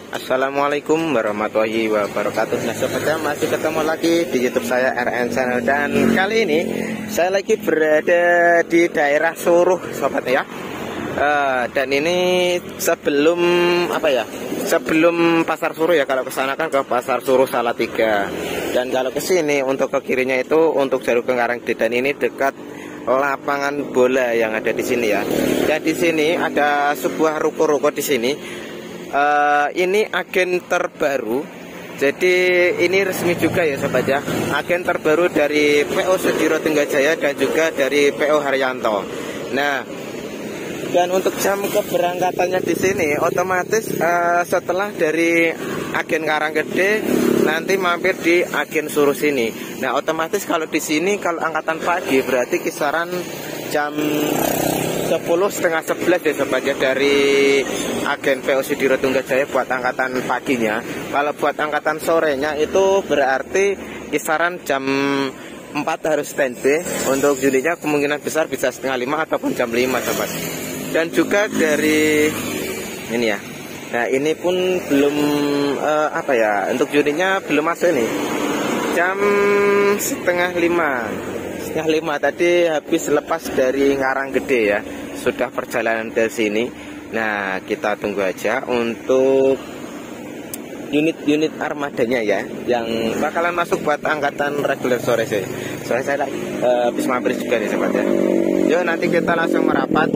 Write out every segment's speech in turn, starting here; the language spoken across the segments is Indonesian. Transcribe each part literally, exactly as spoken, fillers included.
Assalamualaikum warahmatullahi wabarakatuh. Nah sobatnya, masih ketemu lagi di YouTube saya R N Channel. Dan kali ini saya lagi berada di daerah Suruh sobat ya. uh, Dan ini sebelum apa ya Sebelum pasar Suruh ya. Kalau ke sana kan ke pasar Suruh Salatiga. Dan kalau ke sini untuk ke kirinya itu untuk jalur ke Karanggede. Dan ini dekat lapangan bola yang ada di sini ya. Dan di sini ada sebuah ruko-ruko di sini. Uh, ini agen terbaru, jadi ini resmi juga ya sobat ya, agen terbaru dari P O Sudiro Tenggajaya dan juga dari P O Haryanto. Nah, dan untuk jam keberangkatannya di sini otomatis uh, setelah dari agen Karanggede nanti mampir di agen Suruh sini. Nah, otomatis kalau di sini kalau angkatan pagi berarti kisaran jam sepuluh setengah sebelas ya sobat ya, dari agen P O Sudiro Tenggajaya buat angkatan paginya. Kalau buat angkatan sorenya itu berarti kisaran jam empat harus standby. Untuk unitnya kemungkinan besar bisa setengah lima ataupun jam lima sobat. Dan juga dari ini ya. Nah ini pun belum uh, apa ya, untuk unitnya belum masuk nih. Jam setengah lima Setengah lima tadi habis lepas dari Karanggede ya, sudah perjalanan ke sini. Nah kita tunggu aja untuk unit-unit armadanya ya, yang bakalan masuk buat angkatan reguler sore sih. Soalnya saya uh, habis mampir juga nih sobat ya. Yuk nanti kita langsung merapat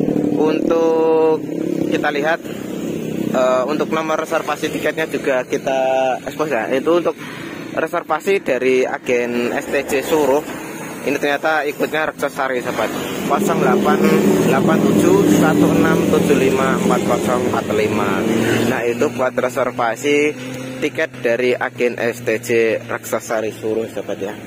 untuk kita lihat uh, untuk nomor reservasi tiketnya juga kita expose ya. Itu untuk reservasi dari agen S T J Suruh. Ini ternyata ikutnya Reksasari sobat, nol delapan delapan tujuh satu enam tujuh lima empat nol empat lima. Nah itu buat reservasi tiket dari agen S T J Reksasari Suruh sobat ya.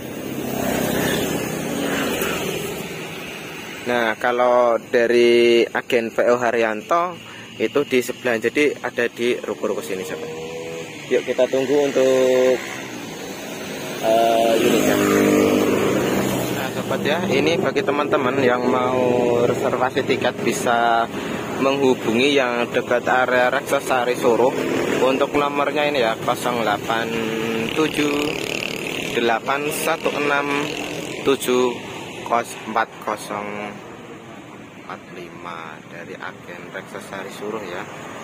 Nah kalau dari agen P O Haryanto itu di sebelah, jadi ada di ruko-ruko sini sobat. Yuk kita tunggu untuk uh, unitnya. Sobat ya, ini bagi teman-teman yang mau reservasi tiket bisa menghubungi yang dekat area Reksasari Suruh. Untuk nomornya ini ya nol delapan tujuh delapan satu enam tujuh empat nol empat lima dari agen Reksasari Suruh ya.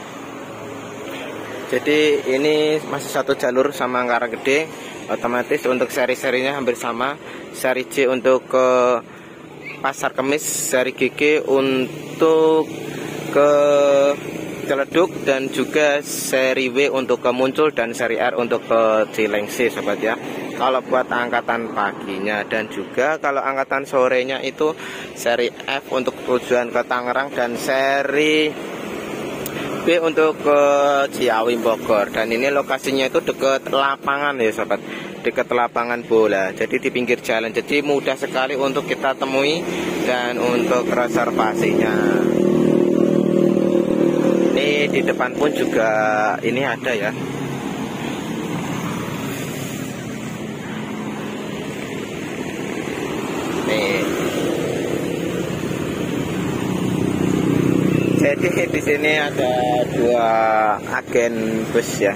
Jadi ini masih satu jalur sama Karanggede. Otomatis untuk seri-serinya hampir sama. Seri C untuk ke Pasar Kemis, seri G G untuk ke Ciledug, dan juga seri W untuk ke Muncul, dan seri R untuk ke Cilengsi sobat ya. Kalau buat angkatan paginya, dan juga kalau angkatan sorenya itu seri F untuk tujuan ke Tangerang, dan seri B untuk ke Ciawi Bogor. Dan ini lokasinya itu dekat lapangan ya sobat, dekat lapangan bola, jadi di pinggir jalan, jadi mudah sekali untuk kita temui. Dan untuk reservasinya ini di depan pun juga ini ada ya. Nih, jadi di sini ada dua agen bus ya.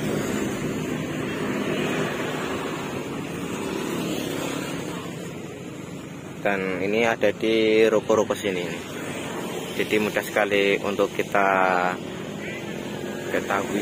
Dan ini ada di ruko-ruko sini. Jadi mudah sekali untuk kita ketahui.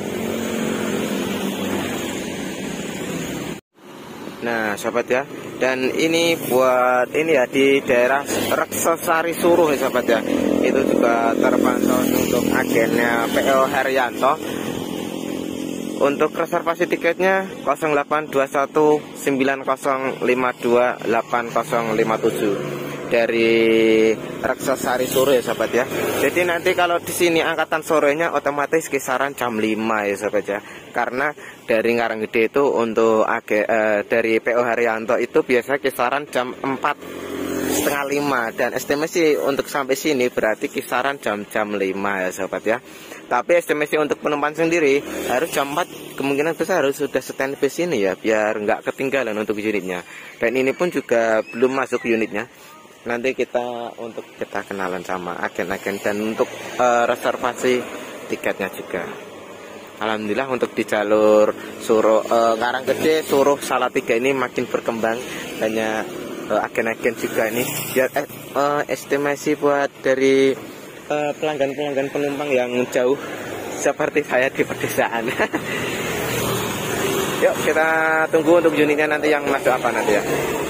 Nah sobat ya, dan ini buat ini ya di daerah Reksasari Suruh ya sobat ya. Itu juga terpantau untuk agennya P O Haryanto. Untuk reservasi tiketnya nol delapan dua satu sembilan nol lima dua delapan nol lima tujuh dari Reksasari Suruh ya sobat ya. Jadi nanti kalau di sini angkatan sorenya otomatis kisaran jam lima ya sobat ya. Karena dari Karanggede itu untuk A G, eh, dari P O Haryanto itu biasa kisaran jam empat setengah lima, dan estimasi untuk sampai sini berarti kisaran jam-jam lima ya sobat ya. Tapi estimasi untuk penumpang sendiri harus jam empat, kemungkinan besar harus sudah standby sini ya, biar nggak ketinggalan untuk unitnya. Dan ini pun juga belum masuk unitnya. Nanti kita untuk kita kenalan sama agen-agen dan untuk uh, reservasi tiketnya juga. Alhamdulillah untuk di jalur Suruh uh, Karanggede, Suruh, Salatiga ini makin berkembang, banyak uh, agen-agen juga ini. Biar eh, uh, estimasi buat dari pelanggan-pelanggan uh, penumpang yang jauh seperti saya di pedesaan. Yuk kita tunggu untuk unitnya nanti yang masuk apa nanti ya.